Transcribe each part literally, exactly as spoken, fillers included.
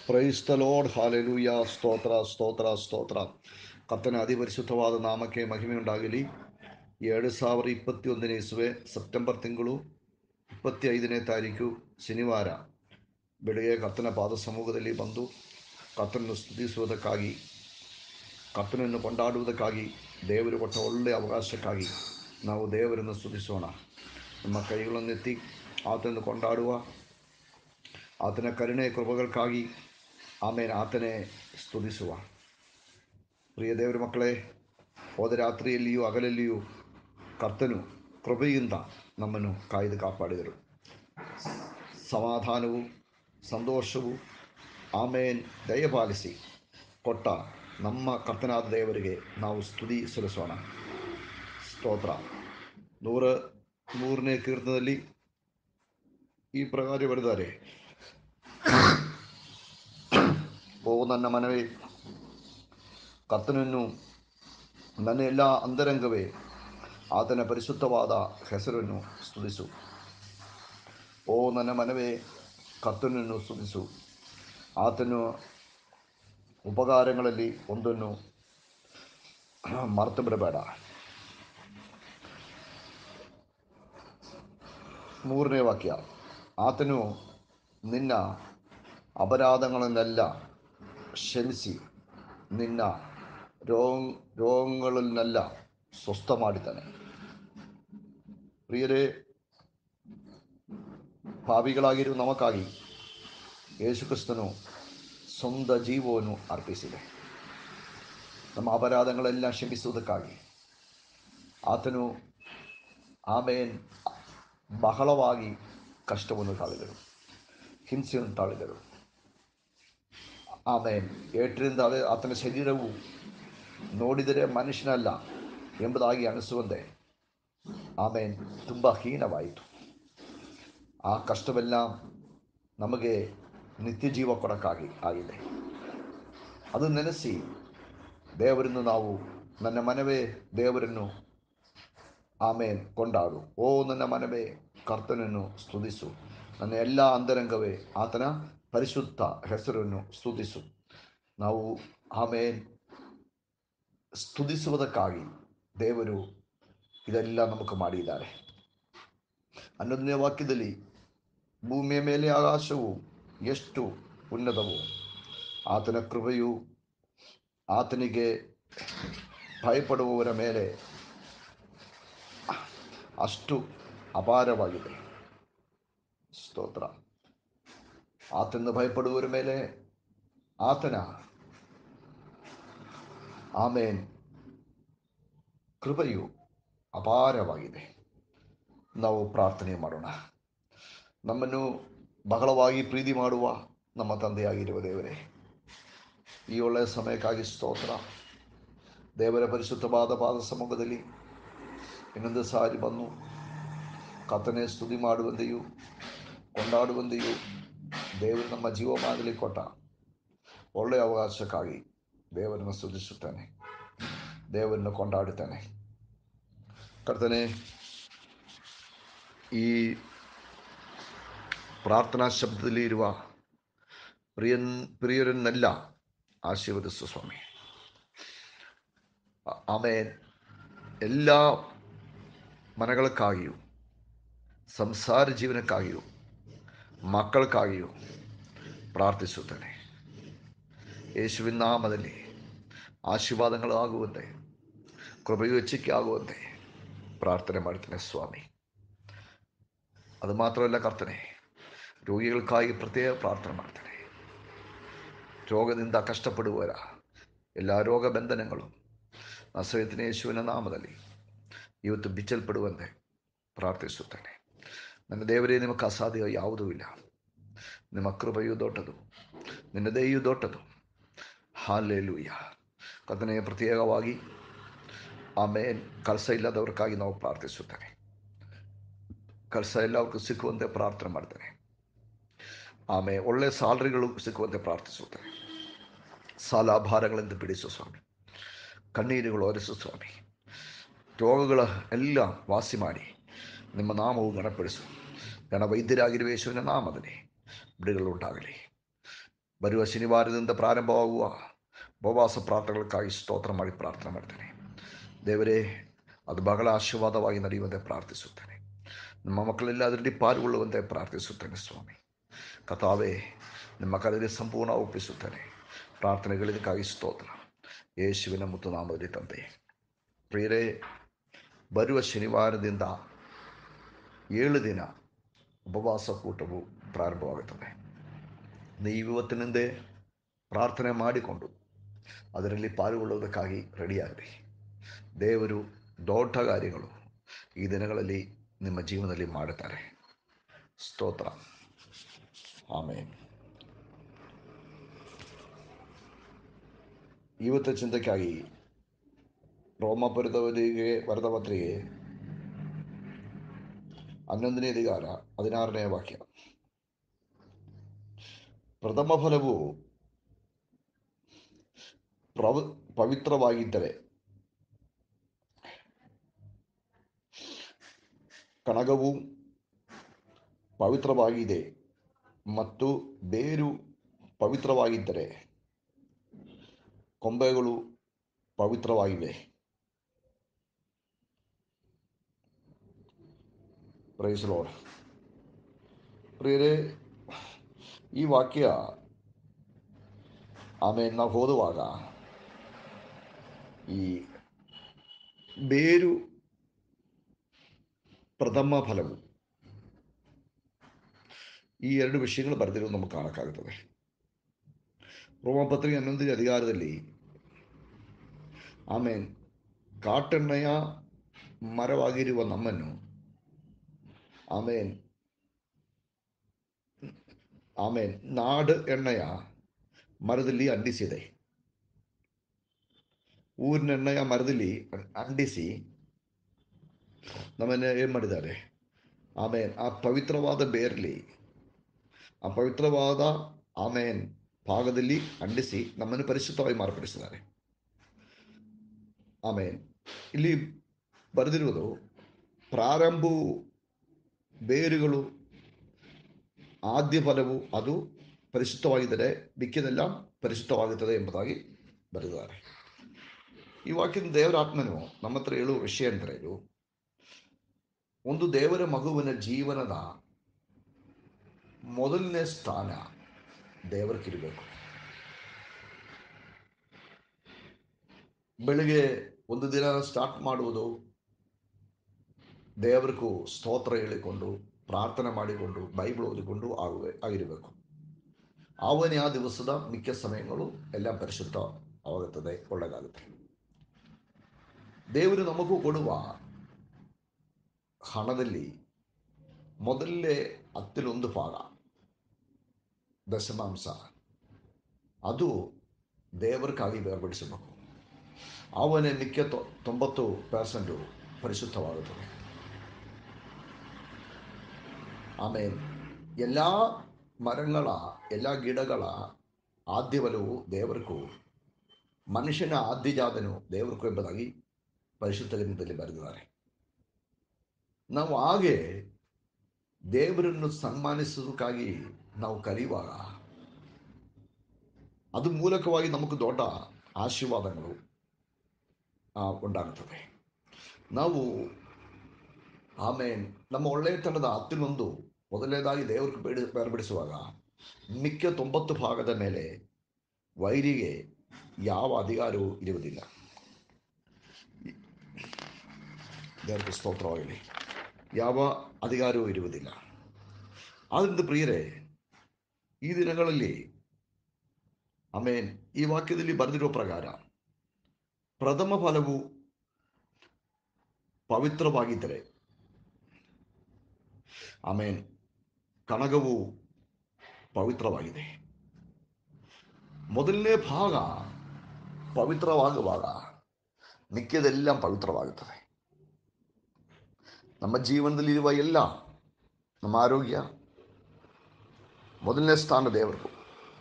Praise the lord, hallelujah. ಸ್ತೋತ್ರ ಸ್ತೋತ್ರ ಸ್ತೋತ್ರ. ಕರ್ತನ ಅಧಿಪರಿಶುದ್ಧವಾದ ನಾಮಕ್ಕೆ ಮಹಿಮೆಯುಂಟಾಗಲಿ. ಎರಡು ಸಾವಿರ ಇಪ್ಪತ್ತೊಂದನೇ ಇಸುವೆ ಸೆಪ್ಟೆಂಬರ್ ತಿಂಗಳು ಇಪ್ಪತ್ತ ಐದನೇ ತಾರೀಕು ಶನಿವಾರ ಬೆಳಗ್ಗೆ ಕರ್ತನ ಪಾದ ಸಮೂಹದಲ್ಲಿ ಬಂದು ಕರ್ತನನ್ನು ಸ್ತುತಿಸುವುದಕ್ಕಾಗಿ, ಕರ್ತನನ್ನು ಕೊಂಡಾಡುವುದಕ್ಕಾಗಿ, ದೇವರು ಕೊಟ್ಟ ಒಳ್ಳೆಯ ಅವಕಾಶಕ್ಕಾಗಿ ನಾವು ದೇವರನ್ನು ಸ್ತುತಿಸೋಣ. ನಮ್ಮ ಕೈಗಳನ್ನೆತ್ತಿ ಆತನನ್ನು ಕೊಂಡಾಡುವ, ಆತನ ಕರುಣೆ ಕೃಪೆಗಳಿಗಾಗಿ ಆಮೇಲೆ ಆತನೇ ಸ್ತುತಿಸುವ. ಪ್ರಿಯ ದೇವರ ಮಕ್ಕಳೇ, ಹೋದ ರಾತ್ರಿಯಲ್ಲಿಯೂ ಹಗಲಲ್ಲಿಯೂ ಕರ್ತನು ಕೃಪೆಯಿಂದ ನಮ್ಮನ್ನು ಕಾಯ್ದು ಕಾಪಾಡಿದರು. ಸಮಾಧಾನವು, ಸಂತೋಷವು ಆಮೇನ್ ದಯಪಾಲಿಸಿ ಕೊಟ್ಟ ನಮ್ಮ ಕರ್ತನಾದ ದೇವರಿಗೆ ನಾವು ಸ್ತುತಿ ಸಲ್ಲಿಸೋಣ. ಸ್ತೋತ್ರ. ನೂರ ಮೂರನೇ ಕೀರ್ತನದಲ್ಲಿ ಈ ಪ್ರಕಾರ ಬರೆದಾರೆ: ಓ ನನ್ನ ಮನವೇ, ಕರ್ತನನ್ನು, ನನ್ನ ಎಲ್ಲ ಅಂತರಂಗವೇ ಆತನ ಪರಿಶುದ್ಧವಾದ ಹೆಸರನ್ನು ಸ್ತುತಿಸು. ಓ ನನ್ನ ಮನವೇ, ಕರ್ತನನ್ನು ಸ್ತುತಿಸು. ಆತನ ಉಪಕಾರಗಳಲ್ಲಿ ಒಂದನ್ನು ಮರೆತು ಬಿಡಬೇಡ. ಮೂರನೇ ವಾಕ್ಯ: ಆತನು ನಿನ್ನ ಅಪರಾಧಗಳನ್ನೆಲ್ಲ ಕ್ಷಮಿಸಿ ನಿನ್ನ ರೋಗ ರೋಗಗಳನ್ನೆಲ್ಲ ಸ್ವಸ್ಥ ಮಾಡಿದ್ದಾನೆ. ಪ್ರಿಯರೇ, ಪಾಪಿಗಳಾಗಿರುವ ನಮಗಾಗಿ ಯೇಸು ಕ್ರಿಸ್ತನು ಸ್ವಂತ ಜೀವವನ್ನು ಅರ್ಪಿಸಿದೆ. ನಮ್ಮ ಅಪರಾಧಗಳೆಲ್ಲ ಕ್ಷಮಿಸುವುದಕ್ಕಾಗಿ ಆತನು ಆಮೇನ್ ಬಹಳವಾಗಿ ಕಷ್ಟವನ್ನು ತಾಳಿದರು, ಹಿಂಸೆಯನ್ನು ತಾಳಿದರು. ಆಮೇನ್ ಏಟರಿಂದ ಆತನ ಶರೀರವು ನೋಡಿದರೆ ಮನುಷ್ಯನಲ್ಲ ಎಂಬುದಾಗಿ ಅನಿಸುವಂತೆ ಆಮೇನ್ ತುಂಬ ಹೀನವಾಯಿತು. ಆ ಕಷ್ಟವೆಲ್ಲ ನಮಗೆ ನಿತ್ಯ ಜೀವ ಕೊಡಕ್ಕಾಗಿ ಆಗಿದೆ. ಅದು ನೆನೆಸಿ ದೇವರನ್ನು ನಾವು, ನನ್ನ ಮನವೇ ದೇವರನ್ನು ಆಮೇನ್ ಕೊಂಡಾಡು. ಓ ನನ್ನ ಮನವೇ, ಕರ್ತನನ್ನು ಸ್ತುತಿಸು. ನನ್ನ ಎಲ್ಲ ಅಂತರಂಗವೇ ಆತನ ಪರಿಶುದ್ಧ ಹೆಸರನ್ನು ಸ್ತುತಿಸು. ನಾವು ಆಮೇನ್ ಸ್ತುತಿಸುವುದಕ್ಕಾಗಿ ದೇವರು ಇದೆಲ್ಲ ನಮಗೆ ಮಾಡಿದ್ದಾರೆ. ಹನ್ನೊಂದನೇ ವಾಕ್ಯದಲ್ಲಿ, ಭೂಮಿಯ ಮೇಲೆ ಆಕಾಶವು ಎಷ್ಟು ಉನ್ನತವು, ಆತನ ಕೃಪೆಯು ಆತನಿಗೆ ಭಯಪಡುವವರ ಮೇಲೆ ಅಷ್ಟು ಅಪಾರವಾಗಿದೆ. ಸ್ತೋತ್ರ. ಆತನ ಭಯಪಡುವವರ ಮೇಲೆ ಆತನ ಆಮೇನ್ ಕೃಪೆಯು ಅಪಾರವಾಗಿದೆ. ನಾವು ಪ್ರಾರ್ಥನೆ ಮಾಡೋಣ. ನಮ್ಮನ್ನು ಬಹಳವಾಗಿ ಪ್ರೀತಿ ಮಾಡುವ ನಮ್ಮ ತಂದೆಯಾಗಿರುವ ದೇವರೇ, ಈ ಒಳ್ಳೆಯ ಸಮಯಕ್ಕಾಗಿ ಸ್ತೋತ್ರ. ದೇವರ ಪರಿಶುದ್ಧವಾದ ಪಾದ ಸಮ್ಮುಖದಲ್ಲಿ ಇನ್ನೊಂದು ಸಾರಿ ಬಂದು ಕರ್ತನೇ ಸ್ತುತಿ ಮಾಡುವಂತೆಯೂ ಕೊಂಡಾಡುವಂತೆಯೂ ದೇವರು ನಮ್ಮ ಜೀವಮಾನದಲ್ಲಿ ಕೊಟ್ಟ ಒಳ್ಳೆಯ ಅವಕಾಶಕ್ಕಾಗಿ ದೇವರನ್ನು ಸ್ತುತಿಸುತ್ತಾನೆ, ದೇವರನ್ನು ಕೊಂಡಾಡುತ್ತಾನೆ. ಕರ್ತನೇ, ಈ ಪ್ರಾರ್ಥನಾ ಶಬ್ದದಲ್ಲಿ ಇರುವ ಪ್ರಿಯನ್ ಪ್ರಿಯರನ್ನೆಲ್ಲ ಆಶೀರ್ವದಿಸು ಸ್ವಾಮಿ. ಆಮೇನ್ ಎಲ್ಲ ಮನೆಗಳಕ್ಕಾಗಿಯೂ, ಸಂಸಾರ ಜೀವನಕ್ಕಾಗಿಯೂ, ಮಕ್ಕಳಕ್ಕಾಗಿಯೂ ಪ್ರಾರ್ಥಿಸುತ್ತಾನೆ. ಯೇಸುವಿನ ನಾಮದಲ್ಲಿ ಆಶೀರ್ವಾದಗಳು ಆಗುವಂತೆ, ಕೃಪೆಯು ಹೆಚ್ಚಿಕೆ ಆಗುವಂತೆ ಪ್ರಾರ್ಥನೆ ಮಾಡ್ತೇನೆ ಸ್ವಾಮಿ. ಅದು ಮಾತ್ರವಲ್ಲ ಕರ್ತನೆ, ರೋಗಿகளுக்காಗಿ ಪ್ರತ್ಯೇಕ ಪ್ರಾರ್ಥನೆ ಮಾಡ್ತೇನೆ. ರೋಗದಿಂದ ಕಷ್ಟಪಡುವವರ ಎಲ್ಲ ರೋಗ ಬಂಧನಗಳು ನಸರೇತಿನ ಯೇಸುವಿನ ನಾಮದಲ್ಲಿ ಇವತ್ತು ಬಿಚ್ಚಲ್ಪಡುವಂತೆ ಪ್ರಾರ್ಥಿಸುತ್ತೇನೆ. ನನ್ನ ದೇವರೇ, ನಿಮಗೆ ಅಸಾಧ್ಯ ಯಾವುದೂ ಇಲ್ಲ. ನಿಮ್ಮ ಕೃಪೆಯು ದೊಡ್ಡದು, ನಿನ್ನ ದಯೆಯು ದೊಡ್ಡದು. ಹಾಲೆಲೂಯ. ಕರ್ತನೇ, ಪ್ರತ್ಯೇಕವಾಗಿ ಆಮೇನ್ ಕೆಲಸ ಇಲ್ಲದವ್ರಿಗಾಗಿ ನಾವು ಪ್ರಾರ್ಥಿಸುತ್ತೇನೆ. ಕೆಲಸ ಎಲ್ಲರಿಗೂ ಸಿಕ್ಕುವಂತೆ ಪ್ರಾರ್ಥನೆ ಮಾಡ್ತೇನೆ. ಆಮೇಲೆ ಒಳ್ಳೆಯ ಸಾಲರಿಗಳು ಸಿಕ್ಕುವಂತೆ ಪ್ರಾರ್ಥಿಸುತ್ತೇನೆ. ಸಾಲ ಭಾರಗಳಿಂದ ಬಿಡಿಸು ಸ್ವಾಮಿ. ಕಣ್ಣೀರುಗಳು ಒರೆಸು ಸ್ವಾಮಿ. ರೋಗಗಳ ಎಲ್ಲ ವಾಸಿ ಮಾಡಿ ನಿಮ್ಮ ನಾಮವು ಗಣಪಡಿಸು. ಗಣ ವೈದ್ಯರಾಗಿರುವ ಯೇಸುವಿನ ನಾಮದಲ್ಲಿ ಬಿಡುಗಡೆ ಉಂಟಾಗಲಿ. ಬರುವ ಶನಿವಾರದಿಂದ ಪ್ರಾರಂಭವಾಗುವ ಉಪವಾಸ ಪ್ರಾರ್ಥನೆಗಳಿಗಾಗಿ ಸ್ತೋತ್ರ ಮಾಡಿ ಪ್ರಾರ್ಥನೆ ಮಾಡ್ತೇನೆ. ದೇವರೇ, ಅದು ಬಹಳ ಆಶೀರ್ವಾದವಾಗಿ ನಡೆಯುವಂತೆ ಪ್ರಾರ್ಥಿಸುತ್ತೇನೆ. ನಮ್ಮ ಮಕ್ಕಳೆಲ್ಲ ಅದರಲ್ಲಿ ಪಾಲ್ಗೊಳ್ಳುವಂತೆ ಪ್ರಾರ್ಥಿಸುತ್ತೇನೆ ಸ್ವಾಮಿ. ಕಥಾವೇ, ನಿಮ್ಮ ಕರೆಗೆ ಸಂಪೂರ್ಣ ಒಪ್ಪಿಸುತ್ತೇನೆ. ಪ್ರಾರ್ಥನೆಗಳಿಗಾಗಿ ಸ್ತೋತ್ರ, ಯೇಸುವಿನ ಮುತ್ತು ನಾಮದಲ್ಲಿ ತಂದೆ. ಪ್ರಿಯರೇ, ಬರುವ ಶನಿವಾರದಿಂದ ಏಳು ದಿನ ಉಪವಾಸ ಕೂಟವು ಪ್ರಾರಂಭವಾಗುತ್ತದೆ. ನೀವು ಇವತ್ತಿನಿಂದ ಪ್ರಾರ್ಥನೆ ಮಾಡಿಕೊಂಡು ಅದರಲ್ಲಿ ಪಾಲ್ಗೊಳ್ಳುವುದಕ್ಕಾಗಿ ರೆಡಿಯಾಗಲಿ. ದೇವರು ದೊಡ್ಡ ಕಾರ್ಯಗಳು ಈ ದಿನಗಳಲ್ಲಿ ನಿಮ್ಮ ಜೀವನದಲ್ಲಿ ಮಾಡುತ್ತಾರೆ. ಸ್ತೋತ್ರ. ಆಮೇನ್. ಇವತ್ತು ಚಿಂತಕ್ಕಾಗಿ ರೋಮಾಪುರದವರಿಗೆ ಬರೆದ ಪತ್ರಿಕೆ ಹನ್ನೊಂದನೇ ಅಧಿಕಾರ ಹದಿನಾರನೇ ವಾಕ್ಯ. ಪ್ರಥಮ ಫಲವು ಪ್ರವ ಪವಿತ್ರವಾಗಿದ್ದರೆ ಕಣಗವು ಪವಿತ್ರವಾಗಿದೆ, ಮತ್ತು ಬೇರು ಪವಿತ್ರವಾಗಿದ್ದರೆ ಕೊಂಬೆಗಳು ಪವಿತ್ರವಾಗಿವೆ. Price lord. ಪ್ರಿಯರೇ, ಈ ವಾಕ್ಯ ಆಮೇಲೆ ನಾವು ಓದುವಾಗ ಈ ಬೇರು ಪ್ರಥಮ ಫಲವು ಈ ಎರಡು ವಿಷಯಗಳು ಬರೆದಿರೋದು ನಮಗೆ ಕಾಣಕ್ಕಾಗುತ್ತದೆ. ರೋಮಪತ್ರಿಕೆ ಹನ್ನೊಂದನೇ ಅಧಿಕಾರದಲ್ಲಿ ಆಮೇನ್ ಕಾಟೆಣ್ಣೆಯ ಮರವಾಗಿರುವ ನಮ್ಮನ್ನು ಆಮೇನ್ ಆಮೇನ್ ನಾಡು ಎಣ್ಣೆಯ ಮರದಲ್ಲಿ ಅಂಟಿಸಿದೆ. ಊರಿನೆಣ್ಣೆಯ ಮರದಲ್ಲಿ ಅಂಟಿಸಿ ನಮ್ಮನ್ನು ಏನು ಮಾಡಿದ್ದಾರೆ? ಆಮೇನ್ ಆ ಪವಿತ್ರವಾದ ಬೇರಲ್ಲಿ, ಆ ಪವಿತ್ರವಾದ ಆಮೇನ್ ಭಾಗದಲ್ಲಿ ಅಂಟಿಸಿ ನಮ್ಮನ್ನು ಪರಿಶುದ್ಧವಾಗಿ ಮಾರ್ಪಡಿಸಿದ್ದಾರೆ. ಆಮೇನ್. ಇಲ್ಲಿ ಬರೆದಿರುವುದು ಪ್ರಾರಂಭವು ಬೇರುಗಳು, ಆದ್ಯ ಫಲವು ಅದು ಪರಿಶುದ್ಧವಾಗಿದ್ದರೆ ಮಿಕ್ಕಿದೆಲ್ಲ ಪರಿಶುದ್ಧವಾಗುತ್ತದೆ ಎಂಬುದಾಗಿ ಬರೆದಿದ್ದಾರೆ. ಈ ವಾಕ್ಯದ ದೇವರ ಆತ್ಮನು ನಮ್ಮ ಹತ್ರ ಹೇಳುವ ವಿಷಯ ಅಂದರೆ, ಇದು ಒಂದು ದೇವರ ಮಗುವಿನ ಜೀವನದ ಮೊದಲನೇ ಸ್ಥಾನ ದೇವರಿಗಿರಬೇಕು. ಬೆಳಿಗ್ಗೆ ಒಂದು ದಿನ ಸ್ಟಾರ್ಟ್ ಮಾಡುವುದು ದೇವರಿಗೂ ಸ್ತೋತ್ರ ಹೇಳಿಕೊಂಡು ಪ್ರಾರ್ಥನೆ ಮಾಡಿಕೊಂಡು ಬೈಬಲ್ ಓದಿಕೊಂಡು ಆಗುವೆ ಆಗಿರಬೇಕು. ಆವನೇ ಆ ದಿವಸದ ಮಿಕ್ಕ ಸಮಯಗಳು ಎಲ್ಲ ಪರಿಶುದ್ಧ ಆಗುತ್ತದೆ, ಒಳ್ಳೆಯದಾಗುತ್ತೆ. ದೇವರು ನಮಗೂ ಕೊಡುವ ಹಣದಲ್ಲಿ ಮೊದಲೇ ಹತ್ತಿರೊಂದು ಭಾಗ ದಶಮಾಂಶ ಅದು ದೇವರಿಗಾಗಿ ಬೇರ್ಪಡಿಸಬೇಕು. ಅವನೇ ಮಿಕ್ಕ ತೊಂಬತ್ತು ಪರ್ಸೆಂಟು ಪರಿಶುದ್ಧವಾಗುತ್ತದೆ. ಆಮೇಲೆ ಎಲ್ಲ ಮರಗಳ ಎಲ್ಲ ಗಿಡಗಳ ಆದ್ಯವಲವು ದೇವರಿಗೂ, ಮನುಷ್ಯನ ಆದ್ಯಜಾತನು ದೇವರಿಗೂ ಎಂಬುದಾಗಿ ಪರಿಶುದ್ಧ ಗ್ರಂಥದಲ್ಲಿ ಬರೆದಿದ್ದಾರೆ. ನಾವು ಹಾಗೆ ದೇವರನ್ನು ಸನ್ಮಾನಿಸುವುದಕ್ಕಾಗಿ ನಾವು ಕಲಿಯುವಾಗ ಅದು ಮೂಲಕವಾಗಿ ನಮಗೆ ದೊಡ್ಡ ಆಶೀರ್ವಾದಗಳು ಉಂಟಾಗುತ್ತದೆ. ನಾವು ಆಮೇಲೆ ನಮ್ಮ ಒಳ್ಳೆಯತನದ ಹತ್ತಿನೊಂದು ಮೊದಲನೇದಾಗಿ ದೇವರಿಗೆ ಬೇಡ ಬೇರ್ಪಡಿಸುವಾಗ ಮಿಕ್ಕ ತೊಂಬತ್ತು ಭಾಗದ ಮೇಲೆ ವೈರಿಗೆ ಯಾವ ಅಧಿಕಾರವೂ ಇರುವುದಿಲ್ಲ. ದೇವರಿಗೆ ಸ್ತೋತ್ರವಾಗಲಿ. ಯಾವ ಅಧಿಕಾರವೂ ಇರುವುದಿಲ್ಲ. ಆದ್ದರಿಂದ ಪ್ರಿಯರೇ, ಈ ದಿನಗಳಲ್ಲಿ ಆಮೇನ್ ಈ ವಾಕ್ಯದಲ್ಲಿ ಬರೆದಿರುವ ಪ್ರಕಾರ ಪ್ರಥಮ ಫಲವು ಪವಿತ್ರವಾಗಿದ್ದರೆ ಆಮೇನ್ ಕಣಗವು ಪವಿತ್ರವಾಗಿದೆ. ಮೊದಲನೇ ಭಾಗ ಪವಿತ್ರವಾಗುವಾಗ ಮಿಕ್ಕದೆಲ್ಲ ಪವಿತ್ರವಾಗುತ್ತದೆ. ನಮ್ಮ ಜೀವನದಲ್ಲಿರುವ ಎಲ್ಲ, ನಮ್ಮ ಆರೋಗ್ಯ ಮೊದಲನೇ ಸ್ಥಾನ ದೇವರಿಗೂ,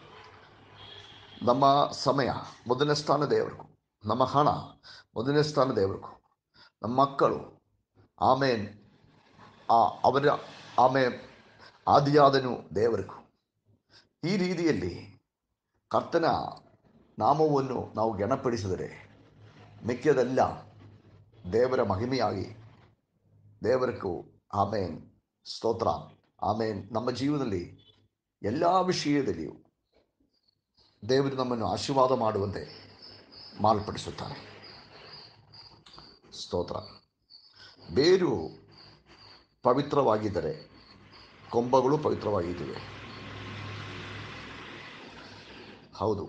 ನಮ್ಮ ಸಮಯ ಮೊದಲನೇ ಸ್ಥಾನ ದೇವರಿಗೂ, ನಮ್ಮ ಹಣ ಮೊದಲನೇ ಸ್ಥಾನ ದೇವರಿಗೂ, ನಮ್ಮ ಮಕ್ಕಳು ಆಮೇನ್ ಆ ಅವರ ಆಮೇನ್ ಆದಿಯಾದನು ದೇವರಿಗೂ. ಈ ರೀತಿಯಲ್ಲಿ ಕರ್ತನ ನಾಮವನ್ನು ನಾವು ಗಣಪಡಿಸಿದರೆ ಮಿಕ್ಕದೆಲ್ಲ ದೇವರ ಮಹಿಮೆಯಾಗಿ ದೇವರಕ್ಕೂ ಆಮೇನ್ ಸ್ತೋತ್ರ ಆಮೇನ್. ನಮ್ಮ ಜೀವನದಲ್ಲಿ ಎಲ್ಲ ವಿಷಯದಲ್ಲಿಯೂ ದೇವರು ನಮ್ಮನ್ನು ಆಶೀರ್ವಾದ ಮಾಡುವಂತೆ ಮಾರ್ಪಡಿಸುತ್ತಾರೆ. ಸ್ತೋತ್ರ. ಬೇರು ಪವಿತ್ರವಾಗಿದ್ದರೆ ಕೊಂಬಗಳು ಪವಿತ್ರವಾಗಿವೆ. ಹೌದು,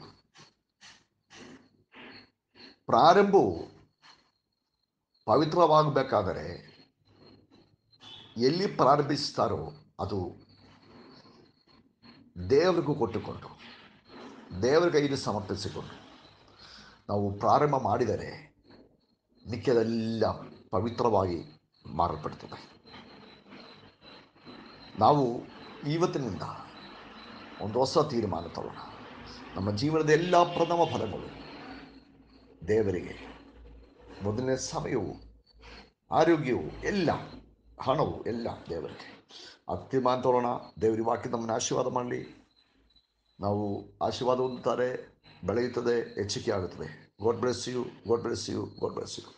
ಪ್ರಾರಂಭವು ಪವಿತ್ರವಾಗಬೇಕಾದರೆ ಎಲ್ಲಿ ಪ್ರಾರಂಭಿಸ್ತಾರೋ ಅದು ದೇವರಿಗೂ ಕೊಟ್ಟುಕೊಂಡು ದೇವರ ಕೈಗೆ ಸಮರ್ಪಿಸಿಕೊಂಡು ನಾವು ಪ್ರಾರಂಭ ಮಾಡಿದರೆ ಮಿಕ್ಕದೆಲ್ಲ ಪವಿತ್ರವಾಗಿ ಮಾರಲ್ಪಡ್ತದೆ. ನಾವು ಇವತ್ತಿನಿಂದ ಒಂದು ಹೊಸ ತೀರ್ಮಾನ ತಗೋಣ. ನಮ್ಮ ಜೀವನದ ಎಲ್ಲ ಪ್ರಥಮ ಫಲಗಳು ದೇವರಿಗೆ, ಮೊದಲನೇ ಸಮಯವು, ಆರೋಗ್ಯವು, ಎಲ್ಲ ಹಣವು ಎಲ್ಲ ದೇವರಿಗೆ. ಆ ತೀರ್ಮಾನ ತಗೊಳ್ಳೋಣ. ದೇವರ ವಾಕ್ಯ ನಮ್ಮನ್ನು ಆಶೀರ್ವಾದ ಮಾಡಲಿ. ನಾವು ಆಶೀರ್ವಾದ ಹೊಂದುತ್ತಾರೆ, ಬೆಳೆಯುತ್ತದೆ, ಹೆಚ್ಚಿಗೆ ಆಗುತ್ತದೆ. God bless you, God bless you, God bless you.